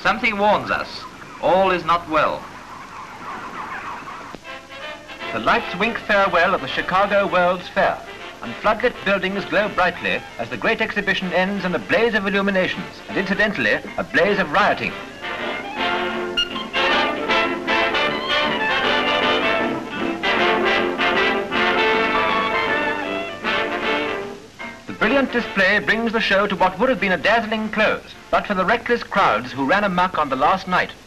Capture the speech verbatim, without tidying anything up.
Something warns us. All is not well. The lights wink farewell at the Chicago World's Fair, and floodlit buildings glow brightly as the great exhibition ends in a blaze of illuminations, and incidentally, a blaze of rioting. The brilliant display brings the show to what would have been a dazzling close, but for the reckless crowds who ran amok on the last night.